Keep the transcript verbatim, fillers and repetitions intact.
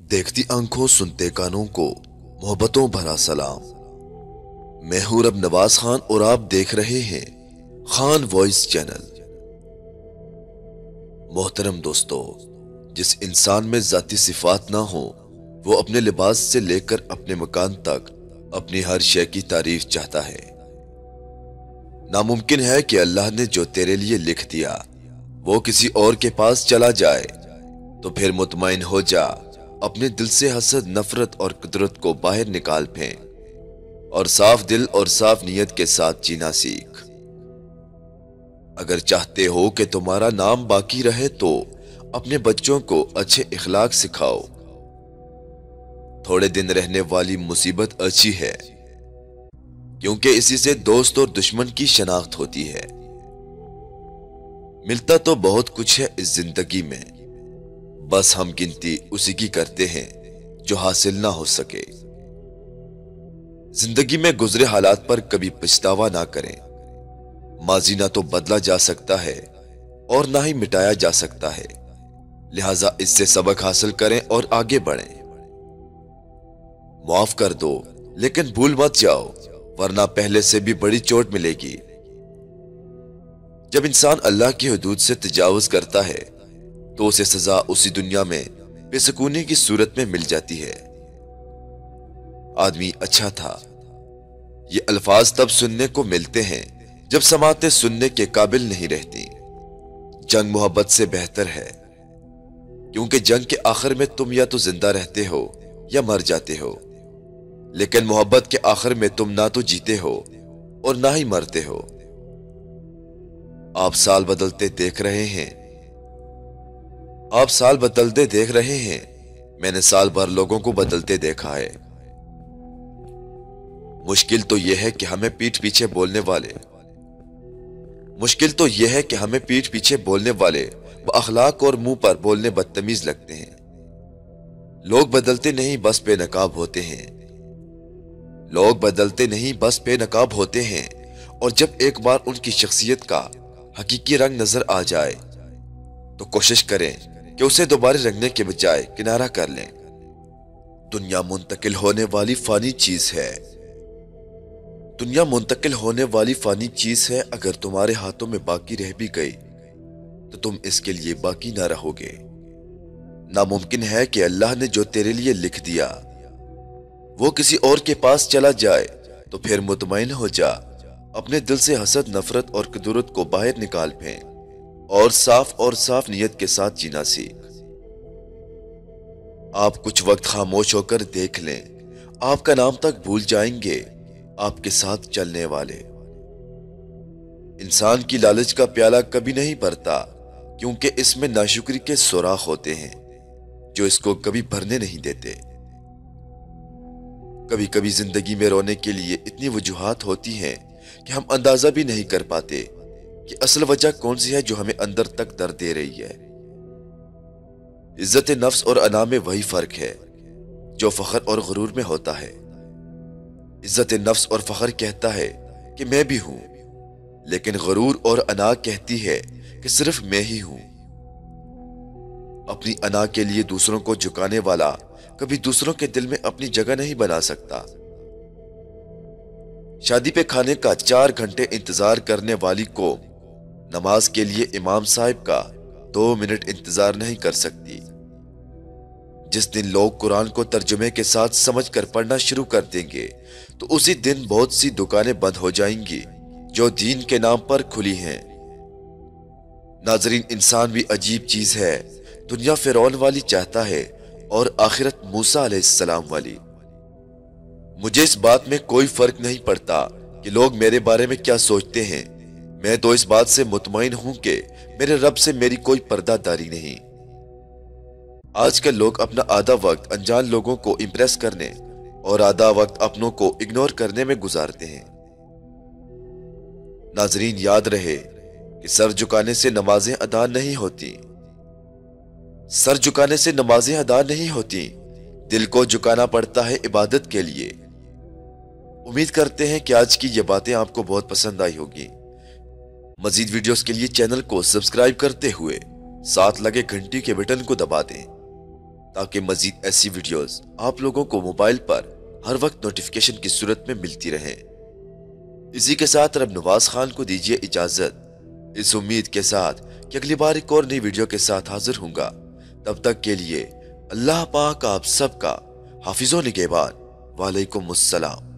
देखती आंखों सुनते कानों को मोहब्बतों भरा सलाम। मैं हूं रब नवाज खान और आप देख रहे हैं खान वॉइस चैनल। मोहतरम दोस्तों, जिस इंसान में जाती सिफात ना हो वो अपने लिबास से लेकर अपने मकान तक अपनी हर शय की तारीफ चाहता है। नामुमकिन है कि अल्लाह ने जो तेरे लिए लिख दिया वो किसी और के पास चला जाए, तो फिर मुतमईन हो जा, अपने दिल से हसद, नफरत और कुदरत को बाहर निकाल फेंक और साफ दिल और साफ नीयत के साथ जीना सीख। अगर चाहते हो कि तुम्हारा नाम बाकी रहे तो अपने बच्चों को अच्छे इखलाक सिखाओ। थोड़े दिन रहने वाली मुसीबत अच्छी है, क्योंकि इसी से दोस्त और दुश्मन की शनाख्त होती है। मिलता तो बहुत कुछ है इस जिंदगी में, बस हम गिनती उसी की करते हैं जो हासिल ना हो सके। जिंदगी में गुजरे हालात पर कभी पछतावा ना करें। माजी ना तो बदला जा सकता है और ना ही मिटाया जा सकता है, लिहाजा इससे सबक हासिल करें और आगे बढ़ें। माफ कर दो लेकिन भूल मत जाओ, वरना पहले से भी बड़ी चोट मिलेगी। जब इंसान अल्लाह की हुदूद से तजावुज करता है तो उसे सजा उसी दुनिया में बेसुकूनी की सूरत में मिल जाती है। आदमी अच्छा था, ये अल्फाज तब सुनने को मिलते हैं जब समाते सुनने के काबिल नहीं रहती। जंग मोहब्बत से बेहतर है, क्योंकि जंग के आखिर में तुम या तो जिंदा रहते हो या मर जाते हो, लेकिन मोहब्बत के आखिर में तुम ना तो जीते हो और ना ही मरते हो। आप साल बदलते देख रहे हैं आप साल बदलते देख रहे हैं मैंने साल भर लोगों को बदलते देखा है। मुश्किल तो यह है कि हमें पीठ पीछे बोलने वाले मुश्किल तो यह है कि हमें पीठ पीछे बोलने वाले अखलाक और मुंह पर बोलने बदतमीज लगते हैं। लोग बदलते नहीं बस बेनकाब होते हैं लोग बदलते नहीं बस बेनकाब होते हैं और जब एक बार उनकी शख्सियत का हकीकी रंग नजर आ जाए तो कोशिश करें कि उसे दोबारा रंगने के बजाय किनारा कर लें। दुनिया मुंतकिल होने वाली फानी चीज है दुनिया मुंतकिल होने वाली फानी चीज है अगर तुम्हारे हाथों में बाकी रह भी गई तो तुम इसके लिए बाकी ना रहोगे। नामुमकिन है कि अल्लाह ने जो तेरे लिए लिख दिया वो किसी और के पास चला जाए, तो फिर मुतमईन हो जा, अपने दिल से हसद, नफरत और कुदरत को बाहर निकाल फेंक और साफ और साफ नीयत के साथ जीना सीख। आप कुछ वक्त खामोश होकर देख लें, आपका नाम तक भूल जाएंगे आपके साथ चलने वाले। इंसान की लालच का प्याला कभी नहीं भरता, क्योंकि इसमें नाशुक्री के सुराख होते हैं जो इसको कभी भरने नहीं देते। कभी कभी जिंदगी में रोने के लिए इतनी वजूहात होती हैं कि हम अंदाजा भी नहीं कर पाते कि असल वजह कौन सी है जो हमें अंदर तक दर्द दे रही है। इज्जत नफ्स और अना में वही फर्क है जो फखर और गुरूर में होता है। इज्जत नफ्स और फखर कहता है कि मैं भी हूं, लेकिन गुरूर और अना कहती है कि सिर्फ मैं ही हूं। अपनी अना के लिए दूसरों को झुकाने वाला कभी दूसरों के दिल में अपनी जगह नहीं बना सकता। शादी पे खाने का चार घंटे इंतजार करने वाली को नमाज के लिए इमाम साहब का दो मिनट इंतजार नहीं कर सकती। जिस दिन लोग कुरान को तर्जुमे के साथ समझ कर पढ़ना शुरू कर देंगे तो उसी दिन बहुत सी दुकानें बंद हो जाएंगी जो दीन के नाम पर खुली हैं। नाजरीन, इंसान भी अजीब चीज है। दुनिया फिरौन वाली चाहता है और आखिरत मूसा अलैहिस्सलाम वाली। मुझे इस बात में कोई फर्क नहीं पड़ता कि लोग मेरे बारे में क्या सोचते हैं। मैं तो इस बात से मुतमईन हूं कि मेरे रब से मेरी कोई पर्दादारी नहीं। आजकल लोग अपना आधा वक्त अनजान लोगों को इंप्रेस करने और आधा वक्त अपनों को इग्नोर करने में गुजारते हैं। नाजरीन, याद रहे कि सर झुकाने से नमाजें अदा नहीं होती सर झुकाने से नमाजें अदा नहीं होती दिल को झुकाना पड़ता है इबादत के लिए। उम्मीद करते हैं कि आज की ये बातें आपको बहुत पसंद आई होगी। मजीद वीडियोस के लिए चैनल को सब्सक्राइब करते हुए साथ लगे घंटी के बटन को दबा दें تاکہ مزید ایسی ویڈیوز آپ لوگوں کو موبائل پر ہر وقت نوٹیفیکیشن کی صورت میں ملتی رہیں۔ اسی کے ساتھ رب نواز خان کو دیجیے اجازت، اس امید کے ساتھ کہ اگلی بار ایک اور نئی ویڈیو کے ساتھ حاضر ہوں گا۔ تب تک کے لیے اللہ پاک آپ سب کا حافظ و نگہبان۔ وعلیکم السلام۔